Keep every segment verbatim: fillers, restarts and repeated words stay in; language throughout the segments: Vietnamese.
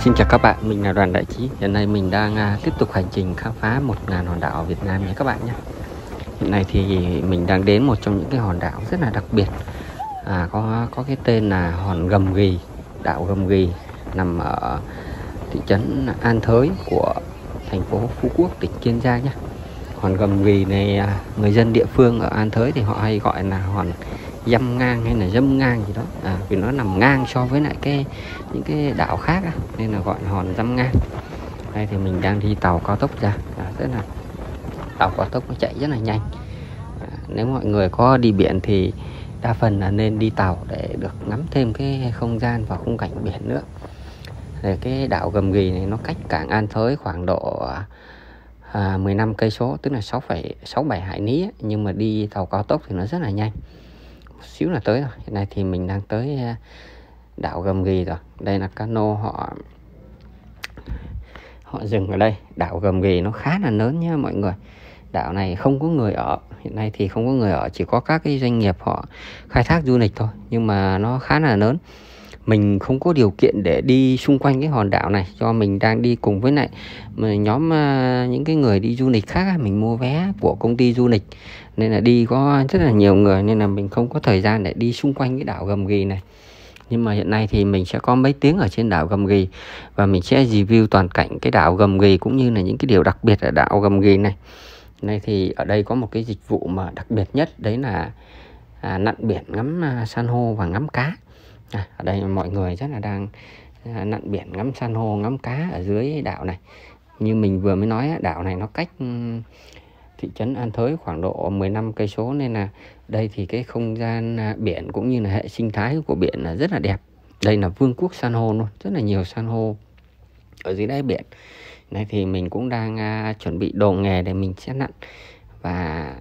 Xin chào các bạn, mình là Đoàn Đại Chí. Hiện nay mình đang uh, tiếp tục hành trình khám phá một ngàn hòn đảo ở Việt Nam nhé các bạn nhé. Hiện nay thì mình đang đến một trong những cái hòn đảo rất là đặc biệt, à, có có cái tên là hòn Gầm Ghì, đảo Gầm Ghì, nằm ở thị trấn An Thới của thành phố Phú Quốc, tỉnh Kiên Giang nhé. Hòn Gầm Ghì này người dân địa phương ở An Thới thì họ hay gọi là hòn dăm ngang hay là dâm ngang gì đó, à, vì nó nằm ngang so với lại cái những cái đảo khác á, nên là gọi là hòn dăm ngang. Đây thì mình đang đi tàu cao tốc ra, à, rất là tàu cao tốc nó chạy rất là nhanh. À, nếu mọi người có đi biển thì đa phần là nên đi tàu để được ngắm thêm cái không gian và khung cảnh biển nữa. Để cái đảo Gầm Ghì này nó cách cảng An Thới khoảng độ à, mười lăm cây số, tức là sáu phẩy sáu bảy hải lý ấy. Nhưng mà đi tàu cao tốc thì nó rất là nhanh, một xíu là tới rồi. Hiện nay thì mình đang tới đảo Gầm Ghì rồi. Đây là cano họ họ dừng ở đây. Đảo Gầm Ghì nó khá là lớn nhé mọi người. Đảo này không có người ở, hiện nay thì không có người ở, chỉ có các cái doanh nghiệp họ khai thác du lịch thôi, nhưng mà nó khá là lớn. Mình không có điều kiện để đi xung quanh cái hòn đảo này, do mình đang đi cùng với lại nhóm những cái người đi du lịch khác. Mình mua vé của công ty du lịch nên là đi có rất là nhiều người, nên là mình không có thời gian để đi xung quanh cái đảo Gầm Ghì này. Nhưng mà hiện nay thì mình sẽ có mấy tiếng ở trên đảo Gầm Ghì và mình sẽ review toàn cảnh cái đảo Gầm Ghì cũng như là những cái điều đặc biệt ở đảo Gầm Ghì này. Đây thì ở đây có một cái dịch vụ mà đặc biệt nhất, đấy là à, nặn biển, ngắm à, san hô và ngắm cá. À, ở đây mọi người rất là đang à, nặn biển, ngắm san hô, ngắm cá ở dưới đảo này. Như mình vừa mới nói, đảo này nó cách um, thị trấn An Thới khoảng độ mười lăm cây số, nên là đây thì cái không gian à, biển cũng như là hệ sinh thái của biển là rất là đẹp. Đây là vương quốc san hô luôn, rất là nhiều san hô ở dưới đáy biển. Đây thì mình cũng đang à, chuẩn bị đồ nghề để mình sẽ nặn và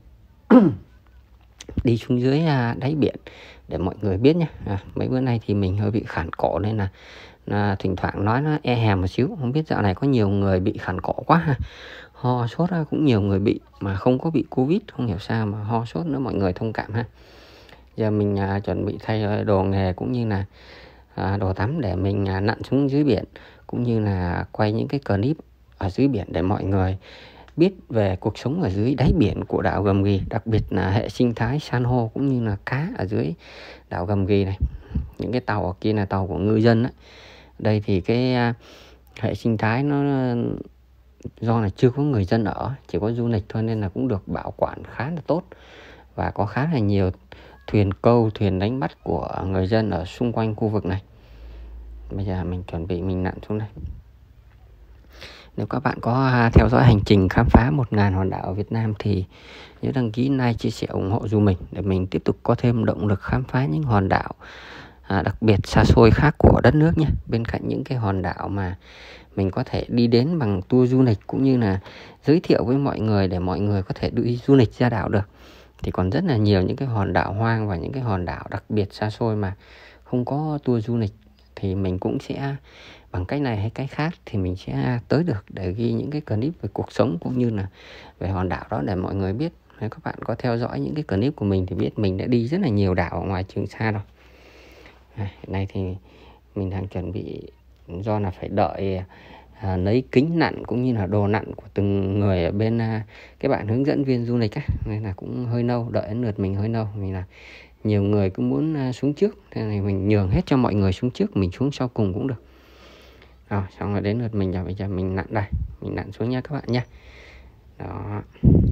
đi xuống dưới à, đáy biển để mọi người biết nhé. À, mấy bữa nay thì mình hơi bị khản cổ nên là, là thỉnh thoảng nói nó e hèm một xíu. Không biết dạo này có nhiều người bị khản cổ quá ha. Ho sốt cũng nhiều người bị mà không có bị Covid, không hiểu sao mà ho sốt nữa, mọi người thông cảm ha. Giờ mình à, chuẩn bị thay đồ nghề cũng như là à, đồ tắm để mình à, nặn xuống dưới biển, cũng như là quay những cái clip ở dưới biển để mọi người biết về cuộc sống ở dưới đáy biển của đảo Gầm Ghì, đặc biệt là hệ sinh thái san hô cũng như là cá ở dưới đảo Gầm Ghì này. Những cái tàu ở kia là tàu của ngư dân ấy. Đây thì cái uh, hệ sinh thái nó do là chưa có người dân ở, chỉ có du lịch thôi, nên là cũng được bảo quản khá là tốt và có khá là nhiều thuyền câu, thuyền đánh bắt của người dân ở xung quanh khu vực này. Bây giờ mình chuẩn bị mình nặn xuống đây. Nếu các bạn có theo dõi hành trình khám phá một ngàn hòn đảo ở Việt Nam thì nhớ đăng ký, like, chia sẻ, ủng hộ giúp mình để mình tiếp tục có thêm động lực khám phá những hòn đảo à, đặc biệt xa xôi khác của đất nước nhé. Bên cạnh những cái hòn đảo mà mình có thể đi đến bằng tour du lịch cũng như là giới thiệu với mọi người để mọi người có thể đi du lịch ra đảo được, thì còn rất là nhiều những cái hòn đảo hoang và những cái hòn đảo đặc biệt xa xôi mà không có tour du lịch, thì mình cũng sẽ bằng cách này hay cách khác thì mình sẽ tới được để ghi những cái clip về cuộc sống cũng như là về hòn đảo đó để mọi người biết. Nếu các bạn có theo dõi những cái clip của mình thì biết mình đã đi rất là nhiều đảo ở ngoài Trường Sa rồi. À, hiện nay thì mình đang chuẩn bị, do là phải đợi à, lấy kính nặn cũng như là đồ nặn của từng người ở bên à, cái bạn hướng dẫn viên du lịch á, nên là cũng hơi lâu, đợi đến lượt mình hơi lâu. Mình là nhiều người cứ muốn à, xuống trước, thế này mình nhường hết cho mọi người xuống trước, mình xuống sau cùng cũng được. Rồi, xong rồi đến lượt mình rồi, bây giờ mình nặn đây, mình nặn xuống nha các bạn nhé. Đó.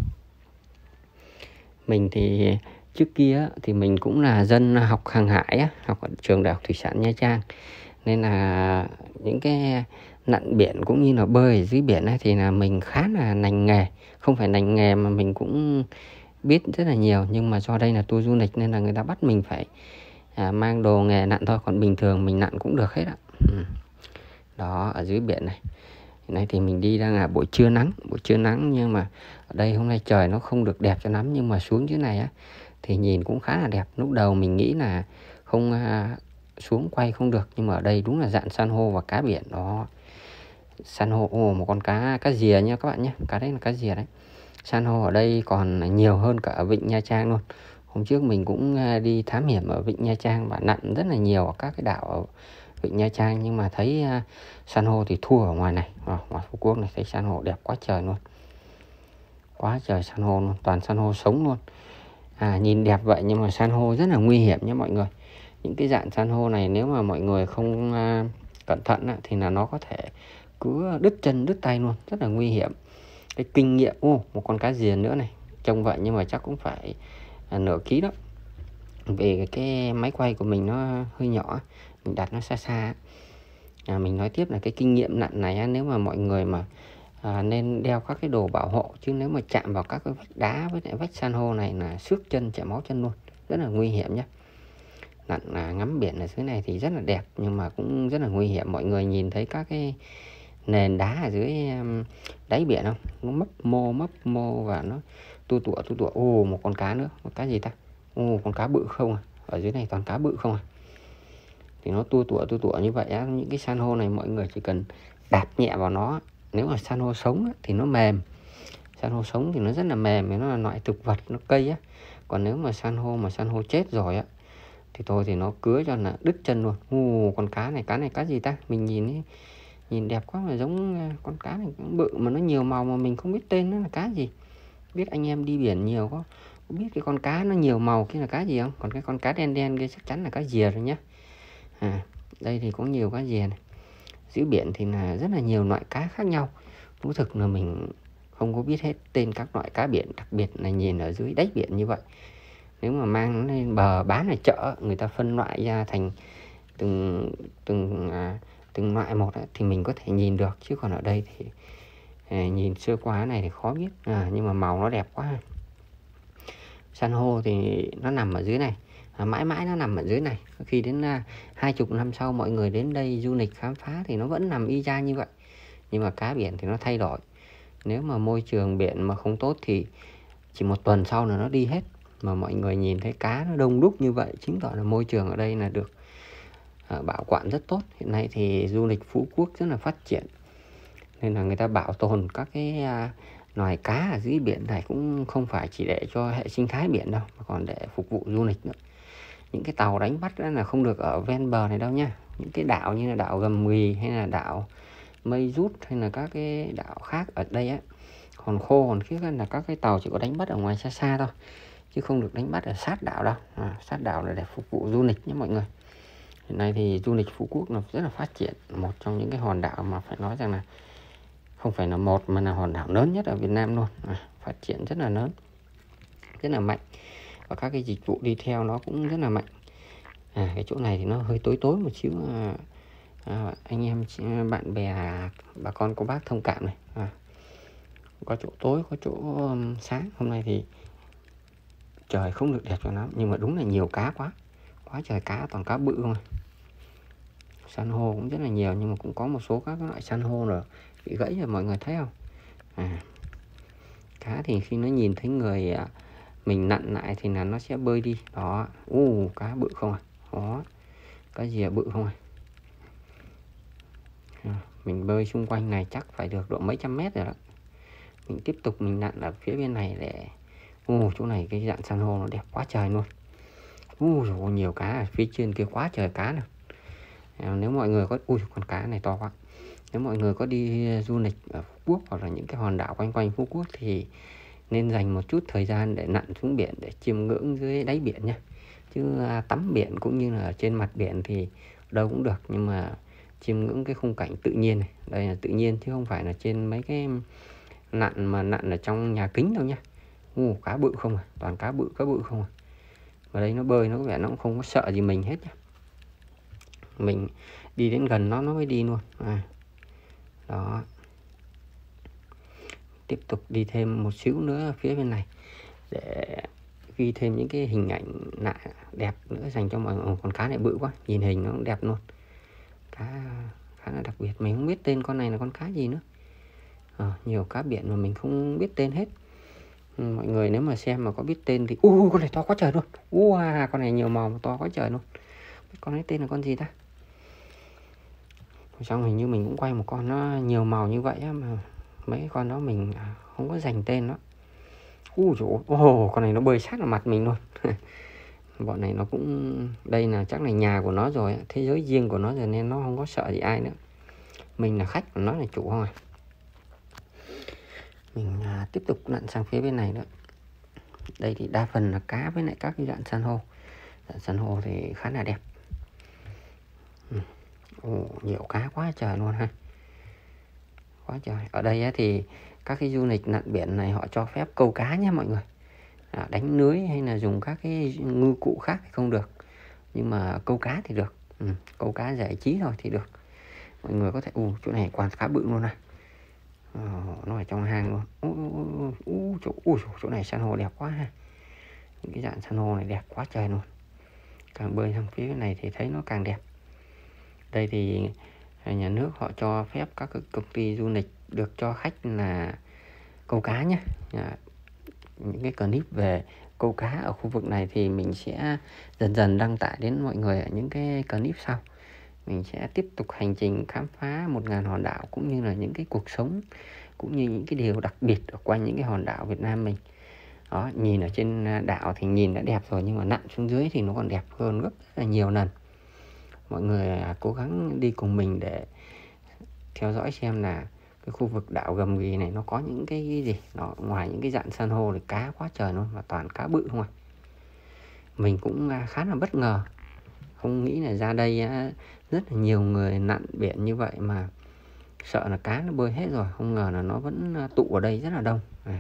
Mình thì trước kia thì mình cũng là dân học hàng hải á, học ở trường Đại học Thủy sản Nha Trang, nên là những cái nặn biển cũng như là bơi ở dưới biển ấy, thì là mình khá là nành nghề. Không phải nành nghề mà mình cũng biết rất là nhiều, nhưng mà do đây là tour du lịch nên là người ta bắt mình phải à, mang đồ nghề nặn thôi, còn bình thường mình nặn cũng được hết ạ. Ừ. Đó, ở dưới biển này. Hiện nay thì mình đi đang là buổi trưa nắng, buổi trưa nắng nhưng mà ở đây hôm nay trời nó không được đẹp cho lắm, nhưng mà xuống dưới này á thì nhìn cũng khá là đẹp. Lúc đầu mình nghĩ là không à, xuống quay không được, nhưng mà ở đây đúng là dạn san hô và cá biển đó. San hô, ồ, một con cá cá dìa nha các bạn nhé, cá đấy là cá dìa đấy. San hô ở đây còn nhiều hơn cả ở vịnh Nha Trang luôn. Hôm trước mình cũng đi thám hiểm ở vịnh Nha Trang và nặn rất là nhiều ở các cái đảo Vịnh Nha Trang, nhưng mà thấy uh, san hô thì thua ở ngoài này. À, ngoài Phú Quốc này thấy san hô đẹp quá trời luôn, quá trời san hô luôn, toàn san hô sống luôn. À, nhìn đẹp vậy nhưng mà san hô rất là nguy hiểm nhé mọi người. Những cái dạng san hô này nếu mà mọi người không uh, cẩn thận á, thì là nó có thể cứ đứt chân đứt tay luôn, rất là nguy hiểm. Cái kinh nghiệm, ô một con cá diền nữa này, trông vậy nhưng mà chắc cũng phải uh, nửa ký đó. Vì cái máy quay của mình nó hơi nhỏ, mình đặt nó xa xa. À, mình nói tiếp là cái kinh nghiệm nặn này á, nếu mà mọi người mà à, nên đeo các cái đồ bảo hộ, chứ nếu mà chạm vào các cái vách đá với lại vách san hô này là xước chân, chảy máu chân luôn, rất là nguy hiểm nhé. Nặn là ngắm biển ở dưới này thì rất là đẹp nhưng mà cũng rất là nguy hiểm. Mọi người nhìn thấy các cái nền đá ở dưới um, đáy biển không? Nó mấp mô mấp mô và nó tu tủa tu tủa. Ồ, một con cá nữa, một cái gì ta? Ồ, con cá bự không à? Ở dưới này toàn cá bự không à? Thì nó tua tủa tua tủa như vậy á. Những cái san hô này mọi người chỉ cần đạp nhẹ vào nó. Nếu mà san hô sống á, thì nó mềm. San hô sống thì nó rất là mềm, nó là loại thực vật, nó cây á. Còn nếu mà san hô mà san hô chết rồi á thì thôi thì nó cứa cho là đứt chân luôn. Ồ, con cá này, cá này cá gì ta? Mình nhìn ấy, nhìn đẹp quá mà giống con cá này cũng bự mà nó nhiều màu mà mình không biết tên nó là cá gì. Biết anh em đi biển nhiều có, có biết cái con cá nó nhiều màu kia là cá gì không? Còn cái con cá đen đen kia chắc chắn là cá dìa rồi nhá. À, đây thì có nhiều cá dìa này. Dưới biển thì là rất là nhiều loại cá khác nhau. Thú thực là mình không có biết hết tên các loại cá biển, đặc biệt là nhìn ở dưới đáy biển như vậy. Nếu mà mang nó lên bờ bán ở chợ, người ta phân loại ra thành từng từng à, từng loại một ấy, thì mình có thể nhìn được, chứ còn ở đây thì à, nhìn sơ qua này thì khó biết. À, nhưng mà màu nó đẹp quá. San hô thì nó nằm ở dưới này, à, mãi mãi nó nằm ở dưới này. Khi đến à, hai chục năm sau mọi người đến đây du lịch khám phá thì nó vẫn nằm y chang như vậy. Nhưng mà cá biển thì nó thay đổi. Nếu mà môi trường biển mà không tốt thì chỉ một tuần sau là nó đi hết. Mà mọi người nhìn thấy cá nó đông đúc như vậy, chứng tỏ là môi trường ở đây là được à, bảo quản rất tốt. Hiện nay thì du lịch Phú Quốc rất là phát triển, nên là người ta bảo tồn các cái à, loài cá ở dưới biển này cũng không phải chỉ để cho hệ sinh thái biển đâu, mà còn để phục vụ du lịch nữa. Những cái tàu đánh bắt đó là không được ở ven bờ này đâu nha. Những cái đảo như là đảo Gầm Mì hay là đảo Mây Rút hay là các cái đảo khác ở đây á, Hòn Khô, Hòn Khiếc là các cái tàu chỉ có đánh bắt ở ngoài xa xa thôi, chứ không được đánh bắt ở sát đảo đâu. À, sát đảo là để phục vụ du lịch nhé mọi người. Hiện nay thì du lịch Phú Quốc nó rất là phát triển, một trong những cái hòn đảo mà phải nói rằng là không phải là một mà là hòn đảo lớn nhất ở Việt Nam luôn. À, phát triển rất là lớn, rất là mạnh, và các cái dịch vụ đi theo nó cũng rất là mạnh. À, cái chỗ này thì nó hơi tối tối một xíu, à, à, anh em bạn bè bà con cô bác thông cảm này. À, có chỗ tối có chỗ um, sáng. Hôm nay thì trời không được đẹp cho lắm, nhưng mà đúng là nhiều cá quá, quá trời cá, toàn cá bự không. San hô cũng rất là nhiều, nhưng mà cũng có một số các loại san hô rồi bị gãy rồi, mọi người thấy không? À, cá thì khi nó nhìn thấy người mình nặn lại thì là nó sẽ bơi đi. Đó, u uh, cá bự không à? Đó, cá gì bự không à? À, mình bơi xung quanh này chắc phải được độ mấy trăm mét rồi đó. Mình tiếp tục mình nặn ở phía bên này để u uh, chỗ này cái dạng san hô nó đẹp quá trời luôn. u uh, rồi nhiều cá ở phía trên kia, quá trời cá nè. À, nếu mọi người có ui con cá này to quá. Nếu mọi người có đi du lịch ở Phú Quốc hoặc là những cái hòn đảo quanh quanh Phú Quốc thì nên dành một chút thời gian để nặn xuống biển để chiêm ngưỡng dưới đáy biển nha. Chứ à, tắm biển cũng như là ở trên mặt biển thì đâu cũng được, nhưng mà chiêm ngưỡng cái khung cảnh tự nhiên này, đây là tự nhiên chứ không phải là trên mấy cái nặn mà nặn ở trong nhà kính đâu nha. U cá bự không à, toàn cá bự cá bự không à. Và đây nó bơi nó có vẻ nó cũng không có sợ gì mình hết nhá. Mình đi đến gần nó nó mới đi luôn. À, đó, tiếp tục đi thêm một xíu nữa phía bên này để ghi thêm những cái hình ảnh lạ đẹp nữa dành cho mọi người. Con cá này bự quá, nhìn hình nó cũng đẹp luôn, cá khá là đặc biệt. Mình không biết tên con này là con cá gì nữa. À, nhiều cá biển mà mình không biết tên hết. Mọi người nếu mà xem mà có biết tên thì u uh, con này to quá trời luôn. U uh, à, con này nhiều màu mà to quá trời luôn. Con ấy tên là con gì ta? Xong hình như mình cũng quay một con nó nhiều màu như vậy á, mà mấy con đó mình không có dành tên đó. Ui dồi ôi, con này nó bơi sát vào mặt mình luôn. Bọn này nó cũng, đây là chắc là nhà của nó rồi, thế giới riêng của nó rồi nên nó không có sợ gì ai nữa. Mình là khách của nó là chủ thôi. Mình à, tiếp tục lặn sang phía bên này nữa. Đây thì đa phần là cá với lại các cái dạng san hô. Dạng san hô thì khá là đẹp. Ừ. Ồ, nhiều cá quá trời luôn ha. Quá trời. Ở đây á, thì các cái du lịch lặn biển này họ cho phép câu cá nhé mọi người. À, đánh lưới hay là dùng các cái ngư cụ khác thì không được. Nhưng mà câu cá thì được. Ừ, câu cá giải trí thôi thì được. Mọi người có thể, u chỗ này quan khá bự luôn này. Ờ, nó ở trong hang luôn. Ú, ú, chỗ, ú, chỗ này san hô đẹp quá ha. Những cái dạng san hô này đẹp quá trời luôn. Càng bơi sang phía này thì thấy nó càng đẹp. Đây thì nhà nước họ cho phép các công ty du lịch được cho khách là câu cá nhé. Những cái clip về câu cá ở khu vực này thì mình sẽ dần dần đăng tải đến mọi người ở những cái clip sau. Mình sẽ tiếp tục hành trình khám phá một ngàn hòn đảo, cũng như là những cái cuộc sống, cũng như những cái điều đặc biệt ở quanh những cái hòn đảo Việt Nam mình. Đó, nhìn ở trên đảo thì nhìn đã đẹp rồi, nhưng mà nặn xuống dưới thì nó còn đẹp hơn rất là nhiều lần. Mọi người cố gắng đi cùng mình để theo dõi xem là cái khu vực đảo Gầm Ghì này nó có những cái gì. Nó ngoài những cái dạng san hô thì cá quá trời luôn, và toàn cá bự không à. Mình cũng khá là bất ngờ, không nghĩ là ra đây rất là nhiều người lặn biển như vậy mà sợ là cá nó bơi hết rồi, không ngờ là nó vẫn tụ ở đây rất là đông. À.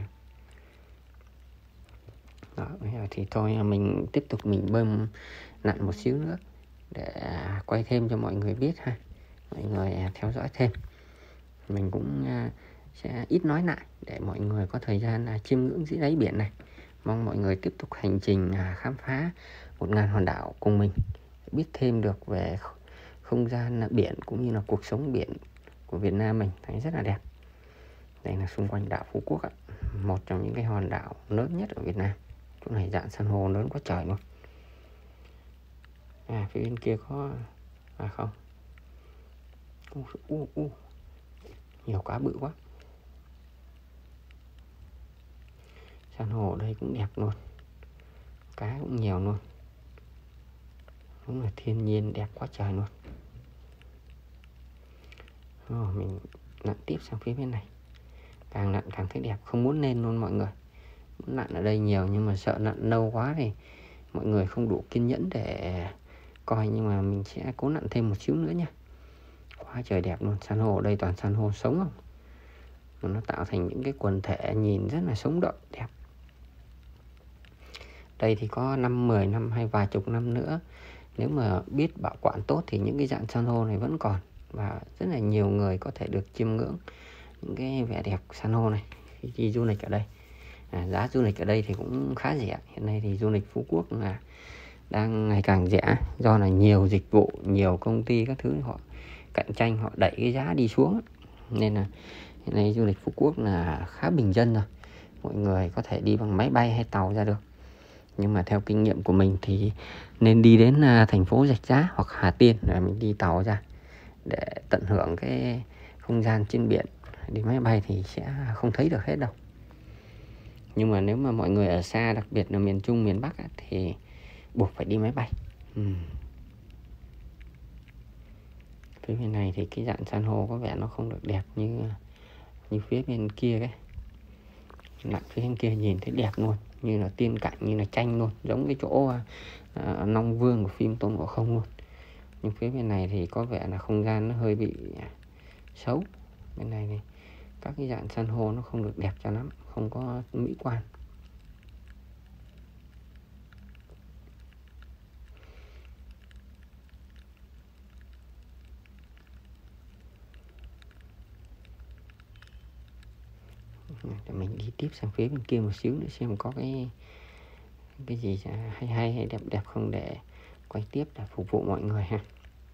Đó, thì thôi mình tiếp tục mình bơm lặn một xíu nữa để quay thêm cho mọi người biết ha. Mọi người theo dõi thêm. Mình cũng sẽ ít nói lại để mọi người có thời gian chiêm ngưỡng dưới đáy biển này. Mong mọi người tiếp tục hành trình khám phá một ngàn hòn đảo cùng mình, biết thêm được về không gian biển cũng như là cuộc sống biển của Việt Nam mình, thấy rất là đẹp. Đây là xung quanh đảo Phú Quốc ạ, một trong những cái hòn đảo lớn nhất ở Việt Nam. Chỗ này dạng san hô lớn quá trời luôn. À, phía bên kia có, à không, u, u, u. Nhiều cá bự quá. San hô ở đây cũng đẹp luôn, cá cũng nhiều luôn. Đúng là thiên nhiên đẹp quá trời luôn. Rồi mình lặn tiếp sang phía bên này. Càng lặn càng thấy đẹp, không muốn lên luôn mọi người. Muốn lặn ở đây nhiều nhưng mà sợ lặn lâu quá thì mọi người không đủ kiên nhẫn để coi, nhưng mà mình sẽ cố lặn thêm một xíu nữa nha. Quá trời đẹp luôn. San hô ở đây toàn san hô sống không, mà nó tạo thành những cái quần thể nhìn rất là sống động đẹp. Đây thì có năm mười năm hay vài chục năm nữa, nếu mà biết bảo quản tốt thì những cái dạng san hô này vẫn còn, và rất là nhiều người có thể được chiêm ngưỡng những cái vẻ đẹp san hô này khi đi du lịch ở đây. À, giá du lịch ở đây thì cũng khá rẻ. Hiện nay thì du lịch Phú Quốc là đang ngày càng rẻ, do là nhiều dịch vụ, nhiều công ty các thứ họ cạnh tranh, họ đẩy cái giá đi xuống, nên là hiện nay du lịch Phú Quốc là khá bình dân rồi. Mọi người có thể đi bằng máy bay hay tàu ra được, nhưng mà theo kinh nghiệm của mình thì nên đi đến thành phố Rạch Giá hoặc Hà Tiên để mình đi tàu ra để tận hưởng cái không gian trên biển. Đi máy bay thì sẽ không thấy được hết đâu. Nhưng mà nếu mà mọi người ở xa, đặc biệt là miền Trung, miền Bắc thì buộc phải đi máy bay. uhm. Phía bên này thì cái dạng san hô có vẻ nó không được đẹp như như phía bên kia cái. Lặn phía bên kia nhìn thấy đẹp luôn, như là tiên cảnh, như là tranh luôn, giống cái chỗ uh, Long Vương của phim Tôn Ngộ Không luôn. Nhưng phía bên này thì có vẻ là không gian nó hơi bị xấu. Bên này thì các cái dạng san hô nó không được đẹp cho lắm, không có mỹ quan. Để mình đi tiếp sang phía bên kia một xíu nữa xem có cái cái gì hay hay hay đẹp đẹp không, để quay tiếp để phục vụ mọi người ha.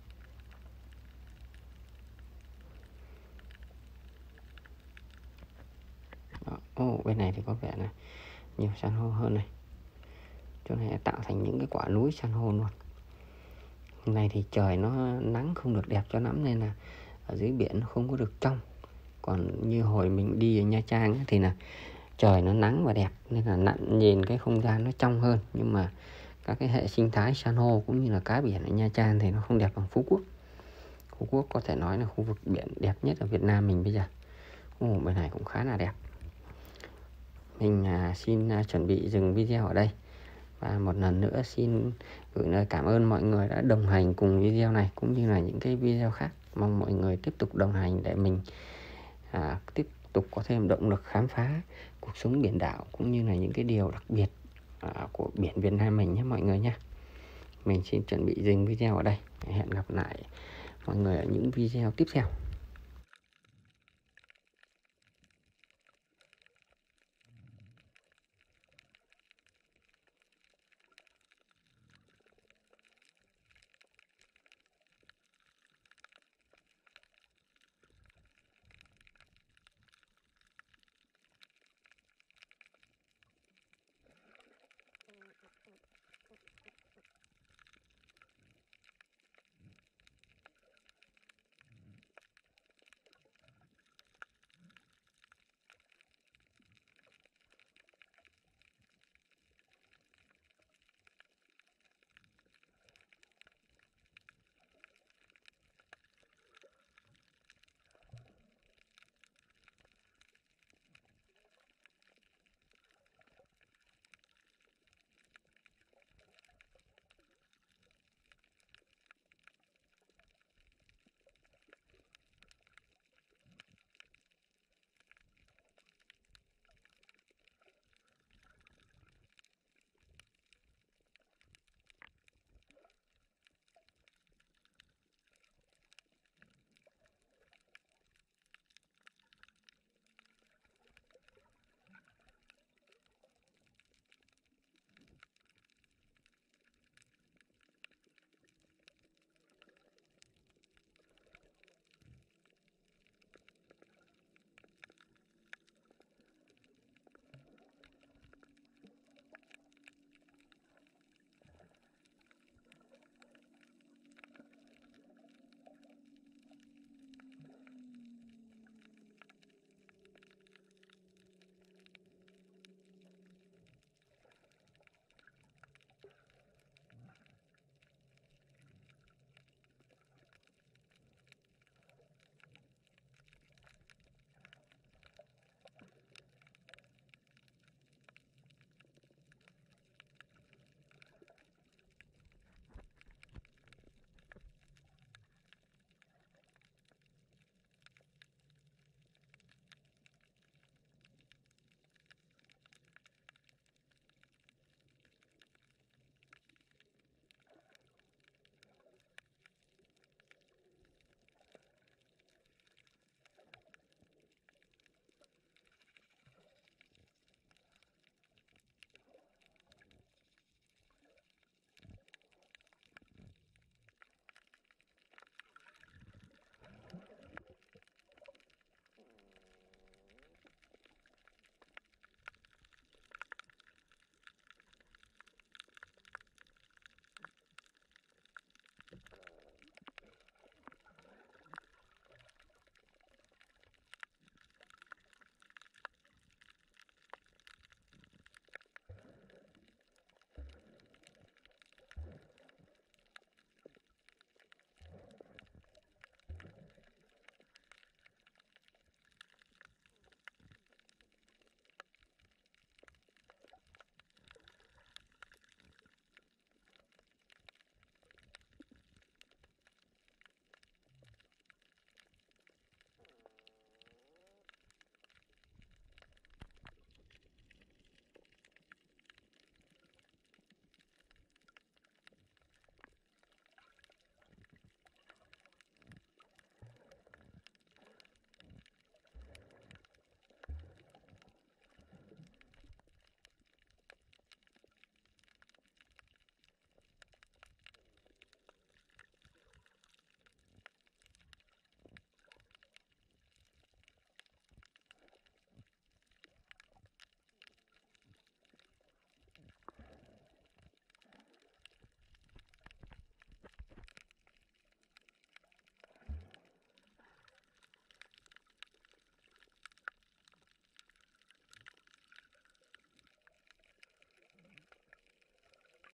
Ồ, oh, bên này thì có vẻ là nhiều san hô hơn này. Chỗ này tạo thành những cái quả núi san hô luôn. Hôm nay thì trời nó nắng không được đẹp cho lắm, nên là ở dưới biển nó không có được trong. Còn như hồi mình đi ở Nha Trang thì là trời nó nắng và đẹp, nên là lặn nhìn cái không gian nó trong hơn. Nhưng mà các cái hệ sinh thái san hô cũng như là cá biển ở Nha Trang thì nó không đẹp bằng Phú Quốc. Phú Quốc có thể nói là khu vực biển đẹp nhất ở Việt Nam mình bây giờ. Ồ, bên này cũng khá là đẹp. Mình à, xin à, chuẩn bị dừng video ở đây. Và một lần nữa xin gửi lời cảm ơn mọi người đã đồng hành cùng video này cũng như là những cái video khác. Mong mọi người tiếp tục đồng hành để mình à, tiếp tục có thêm động lực khám phá cuộc sống biển đảo cũng như là những cái điều đặc biệt à, của biển Việt Nam mình nhé mọi người nhé. Mình xin chuẩn bị dừng video ở đây. Hẹn gặp lại mọi người ở những video tiếp theo.